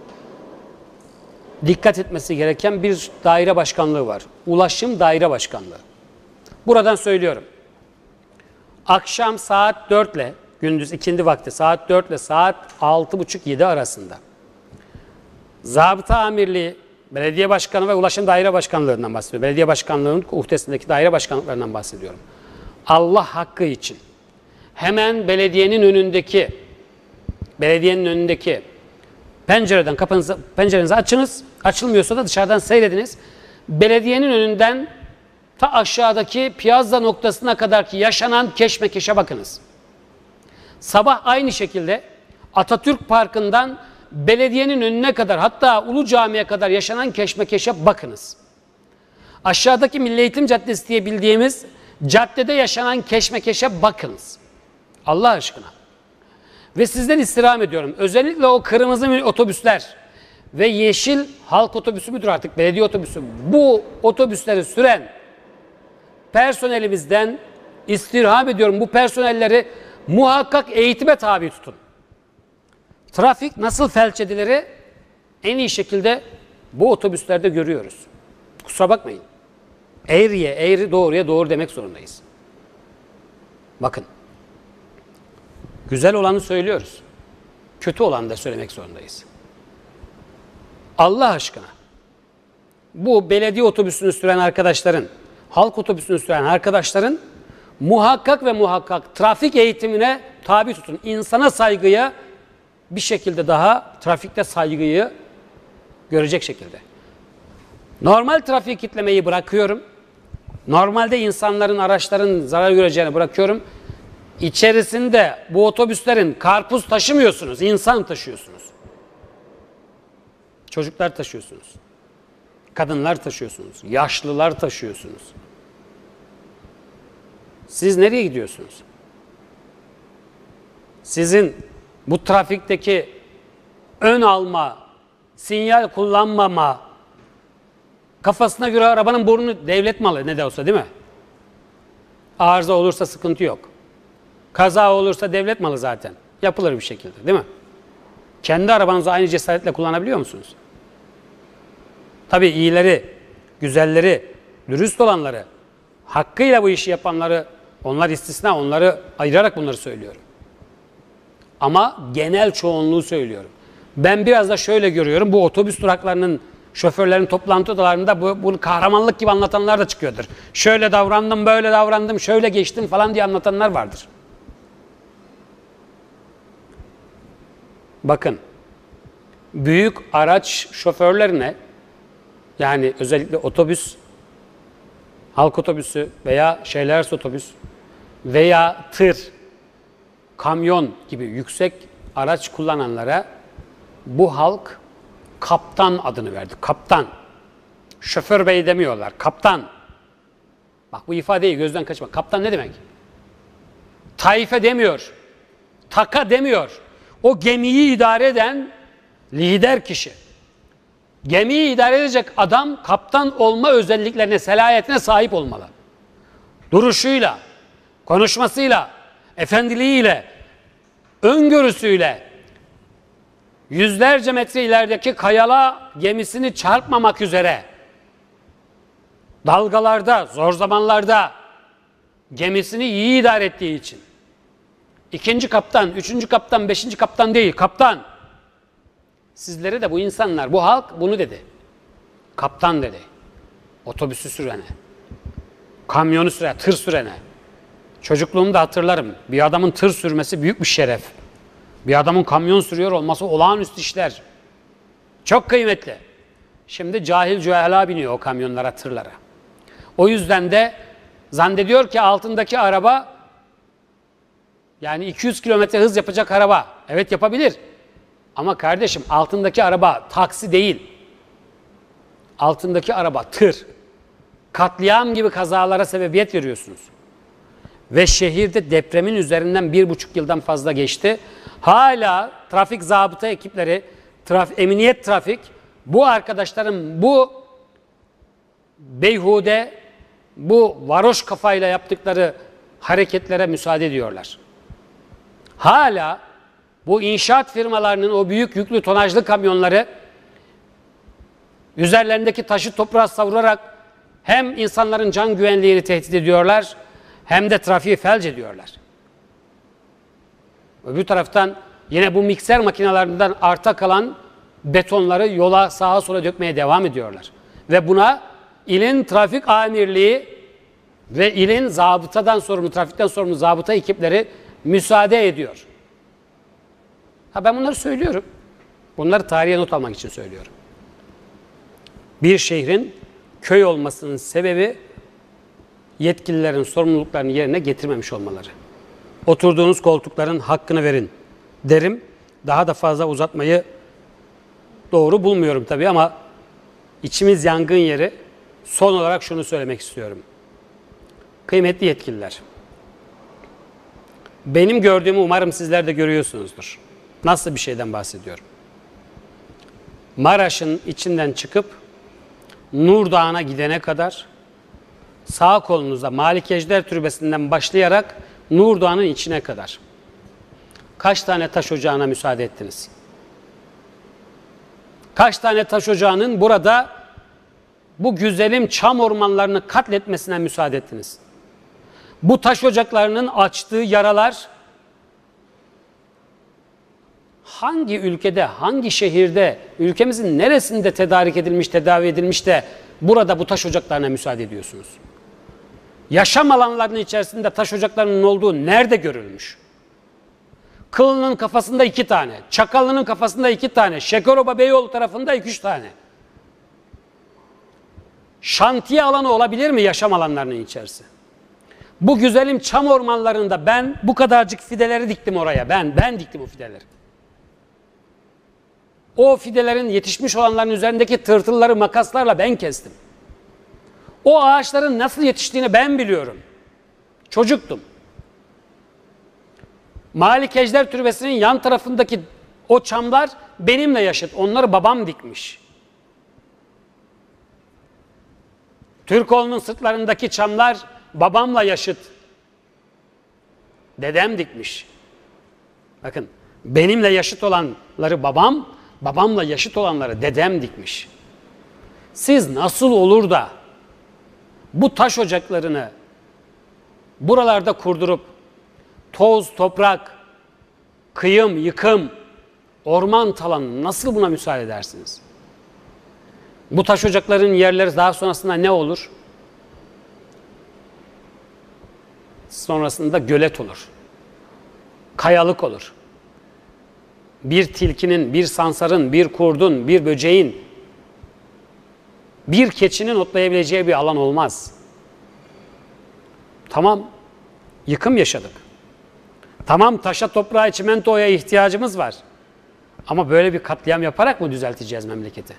dikkat etmesi gereken bir daire başkanlığı var. Ulaşım Daire Başkanlığı. Buradan söylüyorum. Akşam saat 4 ile gündüz ikindi vakti saat 4 ile saat 6.30-7 arasında Zabıta Amirliği, Belediye Başkanı ve Ulaşım Daire Başkanlığı'ndan bahsediyorum. Belediye Başkanlığı'nın uhdesindeki daire başkanlıklarından bahsediyorum. Allah hakkı için hemen belediyenin önündeki pencereden pencerenizi açınız. Açılmıyorsa da dışarıdan seyrediniz. Belediyenin önünden ta aşağıdaki Piazza noktasına kadar ki yaşanan keşmekeşe bakınız. Sabah aynı şekilde Atatürk Parkı'ndan belediyenin önüne kadar, hatta Ulu Cami'ye kadar yaşanan keşmekeşe bakınız. Aşağıdaki Milli Eğitim Caddesi diye bildiğimiz caddede yaşanan keşmekeşe bakınız. Allah aşkına. Ve sizden istirham ediyorum. Özellikle o kırmızı otobüsler ve yeşil halk otobüsü müdür artık, belediye otobüsü. Bu otobüsleri süren personelimizden istirham ediyorum. Bu personelleri muhakkak eğitime tabi tutun. Trafik nasıl felç edilir en iyi şekilde bu otobüslerde görüyoruz. Kusura bakmayın. Eğriye eğri, doğruya doğru demek zorundayız. Bakın. Güzel olanı söylüyoruz. Kötü olanı da söylemek zorundayız. Allah aşkına. Bu belediye otobüsünü süren arkadaşların, halk otobüsünü süren arkadaşların muhakkak ve muhakkak trafik eğitimine tabi tutun. İnsana saygıya bir şekilde daha trafikte saygıyı görecek şekilde. Normal trafik kitlemeyi bırakıyorum. Normalde insanların, araçların zarar göreceğini bırakıyorum. İçerisinde bu otobüslerin karpuz taşımıyorsunuz, insan taşıyorsunuz. Çocuklar taşıyorsunuz. Kadınlar taşıyorsunuz. Yaşlılar taşıyorsunuz. Siz nereye gidiyorsunuz? Sizin bu trafikteki ön alma, sinyal kullanmama, kafasına göre arabanın burnu devlet malı ne de olsa değil mi? Arıza olursa sıkıntı yok. Kaza olursa devlet malı zaten. Yapılır bir şekilde değil mi? Kendi arabanızı aynı cesaretle kullanabiliyor musunuz? Tabii iyileri, güzelleri, dürüst olanları, hakkıyla bu işi yapanları, onlar istisna, onları ayırarak bunları söylüyorum. Ama genel çoğunluğu söylüyorum. Ben biraz da şöyle görüyorum, bu otobüs duraklarının, şoförlerin toplantı odalarında bunu kahramanlık gibi anlatanlar da çıkıyordur. Şöyle davrandım, böyle davrandım, şöyle geçtim falan diye anlatanlar vardır. Bakın, büyük araç şoförlerine, yani özellikle otobüs, halk otobüsü veya şehirler arası otobüs veya tır, kamyon gibi yüksek araç kullananlara bu halk kaptan adını verdi. Kaptan. Şoför bey demiyorlar. Kaptan. Bak bu ifadeyi gözden kaçırma. Kaptan ne demek? Taife demiyor. Taka demiyor. O gemiyi idare eden lider kişi. Gemiyi idare edecek adam kaptan olma özelliklerine, selahiyetine sahip olmalı. Duruşuyla, konuşmasıyla, efendiliğiyle, öngörüsüyle yüzlerce metre ilerideki kayala gemisini çarpmamak üzere dalgalarda, zor zamanlarda gemisini iyi idare ettiği için ikinci kaptan, üçüncü kaptan, beşinci kaptan değil, kaptan. Sizlere de bu insanlar, bu halk bunu dedi. Kaptan dedi. Otobüsü sürene, kamyonu sürene, tır sürene. Çocukluğumda hatırlarım. Bir adamın tır sürmesi büyük bir şeref. Bir adamın kamyon sürüyor olması olağanüstü işler. Çok kıymetli. Şimdi cahil cühela biniyor o kamyonlara, tırlara. O yüzden de zannediyor ki altındaki araba, yani 200 kilometre hız yapacak araba. Evet, yapabilir. Ama kardeşim, altındaki araba taksi değil. Altındaki araba tır. Katliam gibi kazalara sebebiyet veriyorsunuz. Ve şehirde depremin üzerinden 1,5 yıldan fazla geçti. Hala trafik zabıta ekipleri, emniyet trafik, bu arkadaşların bu beyhude, bu varoş kafayla yaptıkları hareketlere müsaade ediyorlar. Hala bu inşaat firmalarının o büyük yüklü tonajlı kamyonları üzerlerindeki taşı toprağa savurarak hem insanların can güvenliğini tehdit ediyorlar hem de trafiği felç ediyorlar. Öbür taraftan yine bu mikser makinelerinden arta kalan betonları yola, sağa sola dökmeye devam ediyorlar. Ve buna ilin trafik amirliği ve ilin zabıtadan sorumlu, trafikten sorumlu zabıta ekipleri müsaade ediyor. Ben bunları söylüyorum. Bunları tarihe not almak için söylüyorum. Bir şehrin köy olmasının sebebi yetkililerin sorumluluklarını yerine getirmemiş olmaları. Oturduğunuz koltukların hakkını verin derim. Daha da fazla uzatmayı doğru bulmuyorum tabii ama içimiz yangın yeri. Son olarak şunu söylemek istiyorum. Kıymetli yetkililer, benim gördüğümü umarım sizler de görüyorsunuzdur. Nasıl bir şeyden bahsediyorum? Maraş'ın içinden çıkıp Nur Dağı'na gidene kadar sağ kolunuzda Malikejder Türbesi'nden başlayarak Nur Dağı'nın içine kadar kaç tane taş ocağına müsaade ettiniz? Kaç tane taş ocağının burada bu güzelim çam ormanlarını katletmesine müsaade ettiniz? Bu taş ocaklarının açtığı yaralar hangi ülkede, hangi şehirde, ülkemizin neresinde tedarik edilmiş, tedavi edilmiş de burada bu taş ocaklarına müsaade ediyorsunuz? Yaşam alanlarının içerisinde taş ocaklarının olduğu nerede görülmüş? Kılı'nın kafasında 2 tane, Çakallı'nın kafasında 2 tane, Şekeroba Beyoğlu tarafında 2-3 tane. Şantiye alanı olabilir mi yaşam alanlarının içerisi? Bu güzelim çam ormanlarında ben bu kadarcık fideleri diktim oraya. Ben diktim o fideleri. O fidelerin yetişmiş olanların üzerindeki tırtılları makaslarla ben kestim. O ağaçların nasıl yetiştiğini ben biliyorum. Çocuktum. Malikejder Türbesi'nin yan tarafındaki o çamlar benimle yaşıt. Onları babam dikmiş. Türkoğlu'nun sırtlarındaki çamlar babamla yaşıt. Dedem dikmiş. Bakın, benimle yaşıt olanları babam, babamla yaşıt olanları dedem dikmiş. Siz nasıl olur da bu taş ocaklarını buralarda kurdurup toz, toprak, kıyım, yıkım, orman talanı nasıl buna müsaade edersiniz? Bu taş ocaklarının yerleri daha sonrasında ne olur? Sonrasında gölet olur. Kayalık olur. Bir tilkinin, bir sansarın, bir kurdun, bir böceğin, bir keçinin otlayabileceği bir alan olmaz. Tamam, yıkım yaşadık. Tamam, taşa, toprağa, çimentoya ihtiyacımız var. Ama böyle bir katliam yaparak mı düzelteceğiz memleketi?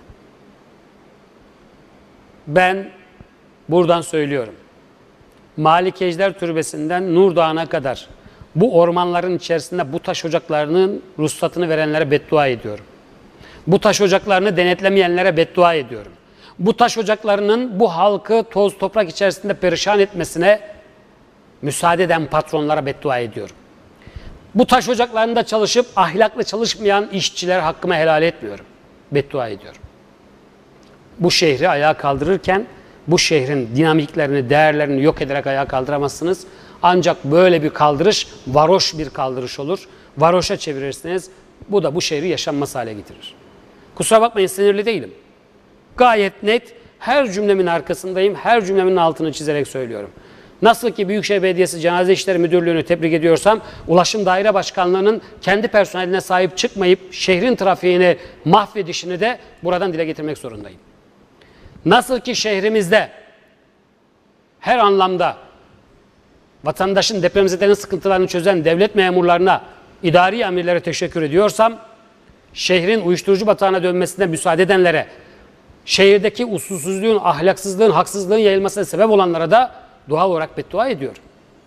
Ben buradan söylüyorum. Malikejder Türbesi'nden Nur Dağı'na kadar bu ormanların içerisinde bu taş ocaklarının ruhsatını verenlere beddua ediyorum. Bu taş ocaklarını denetlemeyenlere beddua ediyorum. Bu taş ocaklarının bu halkı toz toprak içerisinde perişan etmesine müsaade eden patronlara beddua ediyorum. Bu taş ocaklarında çalışıp ahlaklı çalışmayan işçiler hakkımı helal etmiyorum. Beddua ediyorum. Bu şehri ayağa kaldırırken bu şehrin dinamiklerini, değerlerini yok ederek ayağa kaldıramazsınız. Ancak böyle bir kaldırış varoş bir kaldırış olur. Varoşa çevirirsiniz. Bu da bu şehri yaşanmaz hale getirir. Kusura bakmayın, sinirli değilim. Gayet net, her cümlemin arkasındayım, her cümlemin altını çizerek söylüyorum. Nasıl ki Büyükşehir Belediyesi Cenaze İşleri Müdürlüğü'nü tebrik ediyorsam, Ulaşım Daire Başkanlığı'nın kendi personeline sahip çıkmayıp şehrin trafiğini mahvedişini de buradan dile getirmek zorundayım. Nasıl ki şehrimizde her anlamda vatandaşın, depremzedelerin sıkıntılarını çözen devlet memurlarına, idari amirlere teşekkür ediyorsam, şehrin uyuşturucu batağına dönmesine müsaade edenlere, şehirdeki usulsüzlüğün, ahlaksızlığın, haksızlığın yayılmasına sebep olanlara da doğal olarak beddua ediyorum.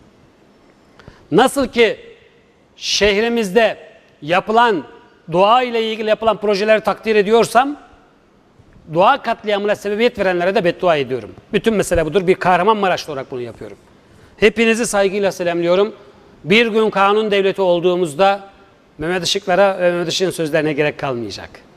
Nasıl ki şehrimizde yapılan, doğa ile ilgili yapılan projeleri takdir ediyorsam, doğa katliamına sebebiyet verenlere de beddua ediyorum. Bütün mesele budur. Bir Kahramanmaraşlı olarak bunu yapıyorum. Hepinizi saygıyla selamlıyorum. Bir gün kanun devleti olduğumuzda Mehmet Işıklara ve Mehmet Işık'ın sözlerine gerek kalmayacak.